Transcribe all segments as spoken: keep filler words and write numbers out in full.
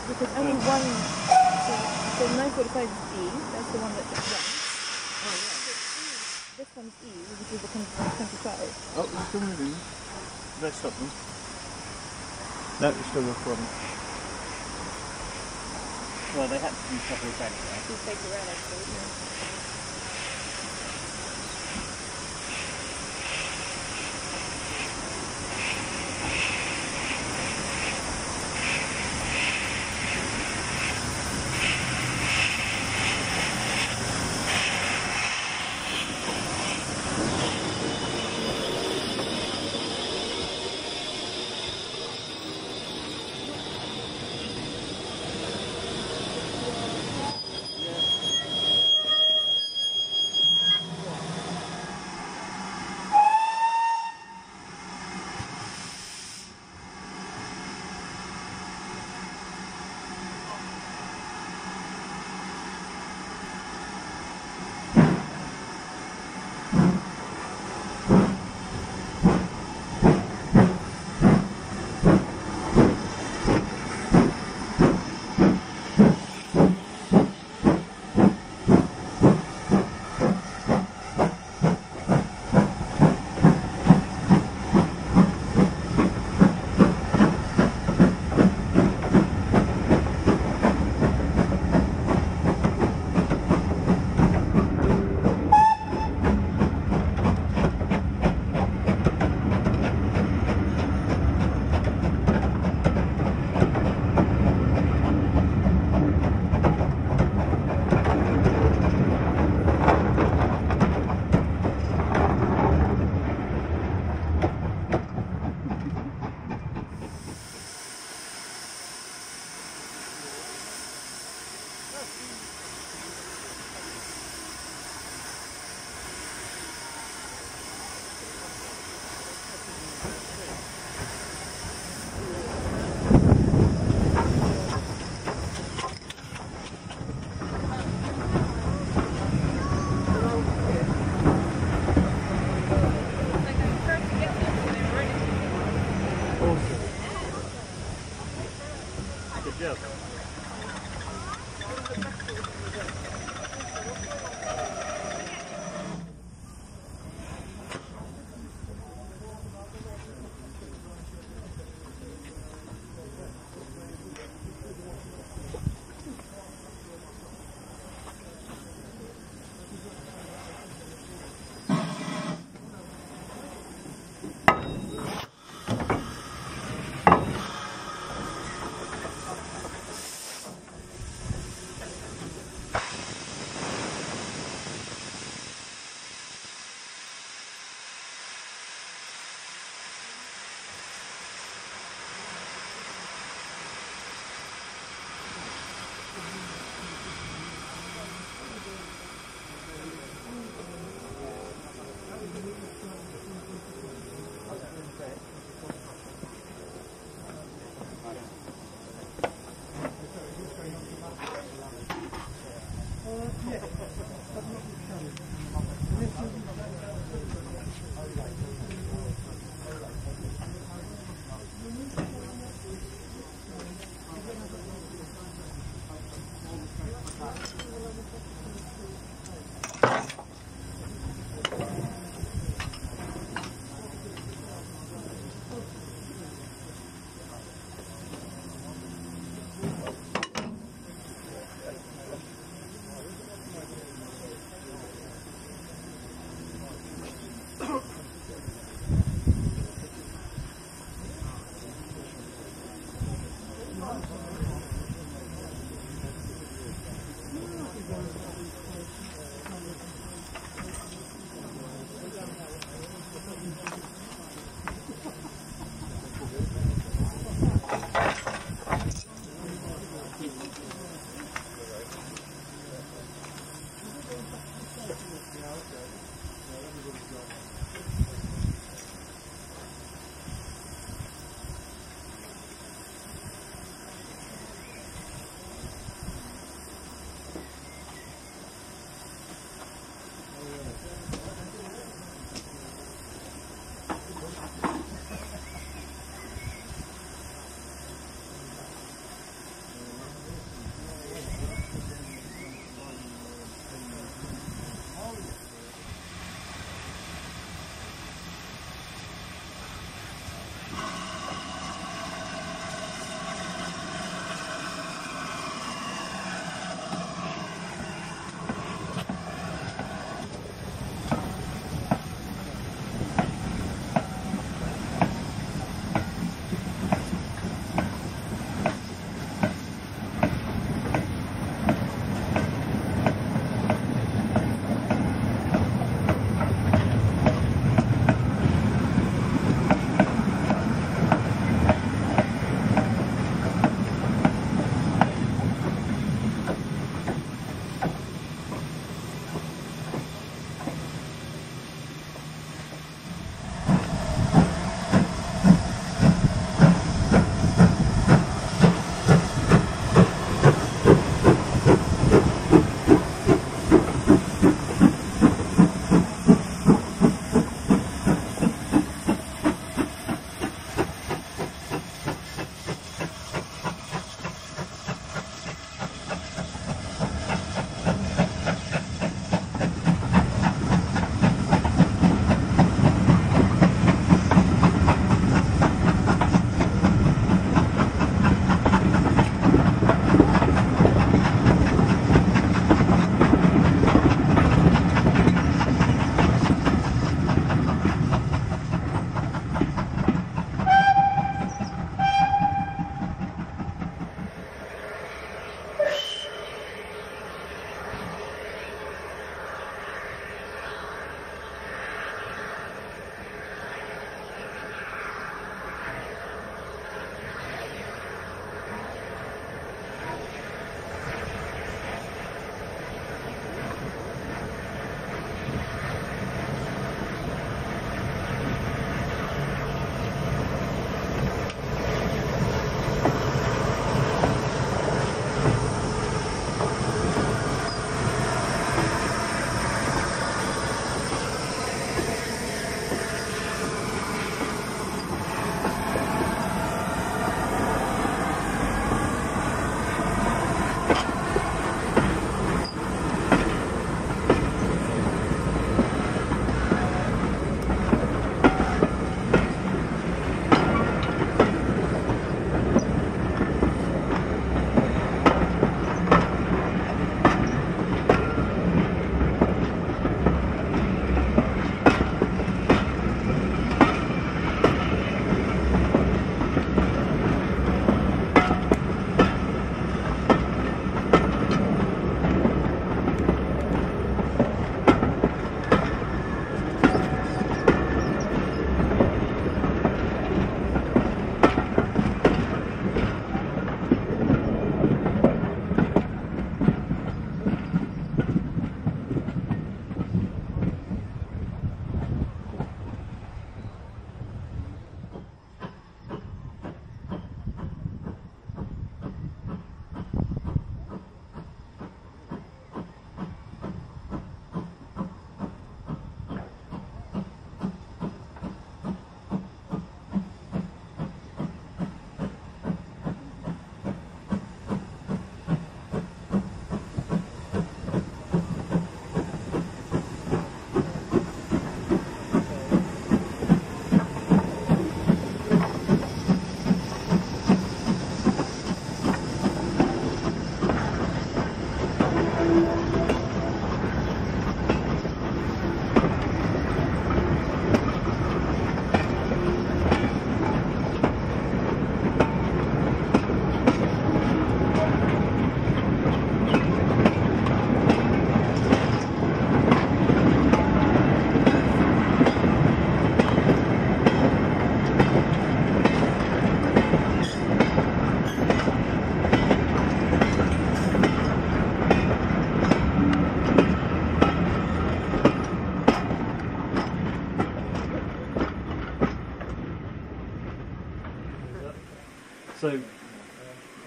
Because only one, so, so nine forty-five is E, that's the one that just went. Oh, yeah. So E, this one's E, which is the twenty-five. Oh, they're still moving. Let's stop them. No, it's still recording. Well, they had to do a couple of bags there. She's taking it around, actually. Yeah.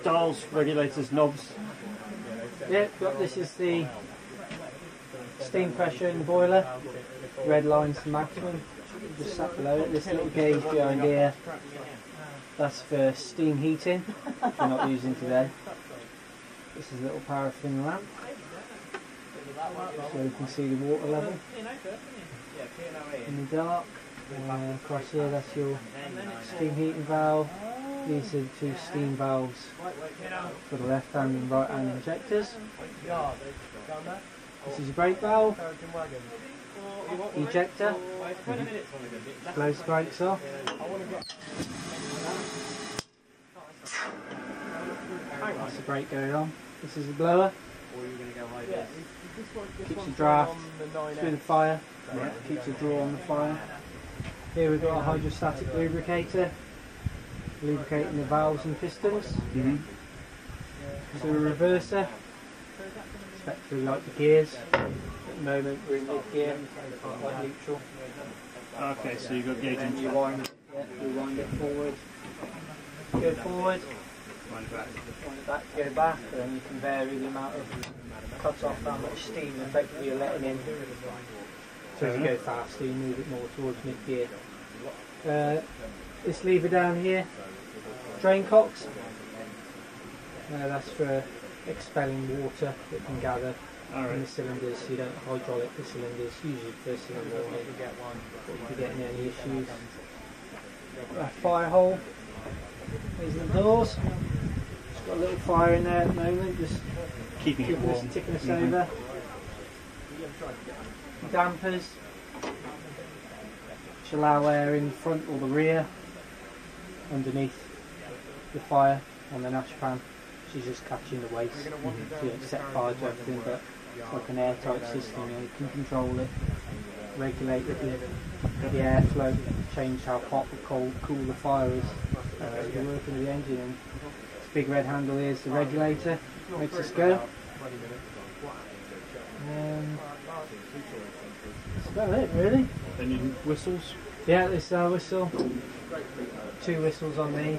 dials, regulators, knobs. Yeah, got this is the steam pressure in the boiler. Red line's the maximum. Just sat below it. This little gauge behind here, that's for steam heating, which we're not using today. This is a little paraffin lamp, so you can see the water level in the dark. Uh, across here, that's your steam heating valve. These are the two steam valves for the left hand and right hand injectors. This is your brake valve, ejector, blows the brakes off. That's the brake going on. This is the blower. Keeps the draft through the fire, keeps the draw on the fire. Here we've got a hydrostatic lubricator, lubricating the valves and pistons. Mm-hmm. So a reverser, effectively like the gears. At the moment we're in mid gear, like neutral. Okay, so you've got gauge And and you wind it, yeah, you wind it forward, go forward, wind back. wind it back, go back, and then you can vary the amount of cut off how much steam effectively you're letting in. So as you go faster, you move it more towards mid gear. Uh, this lever down here, drain cocks. Uh, that's for expelling water that can gather All in the right. cylinders, so you don't hydraulic the cylinders, usually first thing in the morning if you're getting any issues. A fire hole, these are the doors. It's got a little fire in there at the moment, just Keeping it ticking us, warm. ticking us Mhm. over. Dampers, which allow air in front or the rear, underneath the fire on the ash pan, which is just catching the waste. Mm-hmm. So you don't set fire to everything, but it's like an airtight system, you know, you can control it, regulate the, the airflow, change how hot or cold, cool the fire is. Uh, you're working with the engine, and this big red handle here is the regulator, makes us go. Um, that's about it really. Any whistles? Yeah, this is our whistle. Two whistles on these.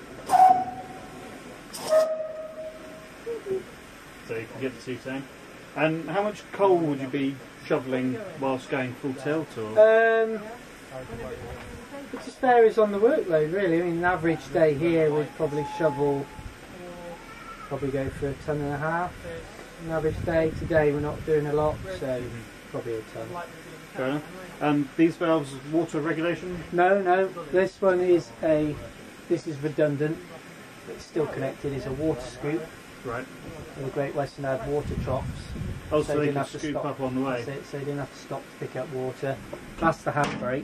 So you can get the two tone. And how much coal would you be shoveling whilst going full tilt? Or Um, it just varies on the workload really. I mean, an average day here we'd probably shovel, probably go for a ton and a half. An average day. Today we're not doing a lot, so probably a ton. fair enough. And these valves, water regulation? No, no, this one is a, this is redundant, but it's still connected, it's a water scoop. Right. And the Great Western had water troughs. Oh, So so you they didn't can have to scoop stop. up on the way. That's it, so you didn't have to stop to pick up water. That's the handbrake.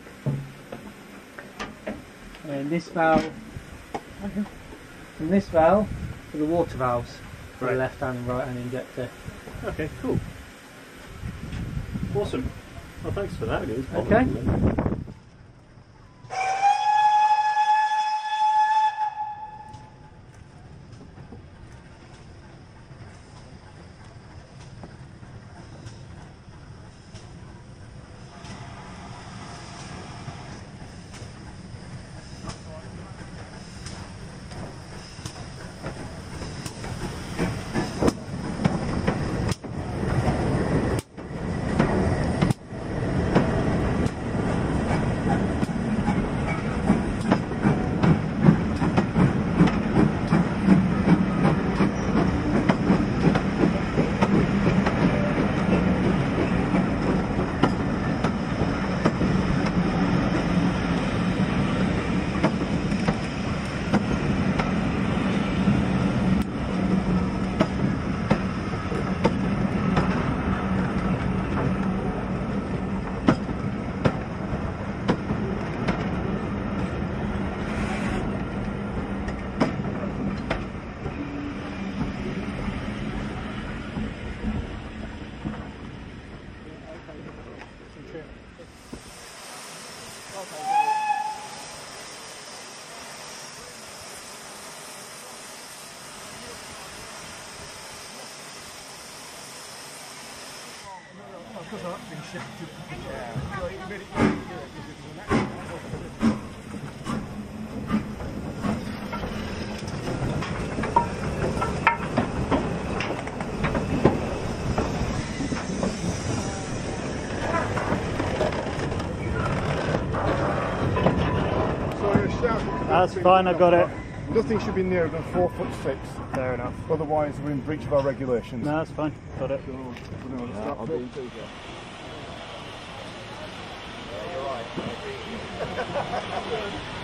And this valve, and this valve for the water valves, for Right. the left hand and right hand injector. Okay, cool. Awesome. Well, thanks for that. Okay. That's fine, I've got it. Nothing should be nearer than four foot six. Fair enough. Otherwise, we're in breach of our regulations. No, that's fine. Got it. Yeah, I'll do too, yeah.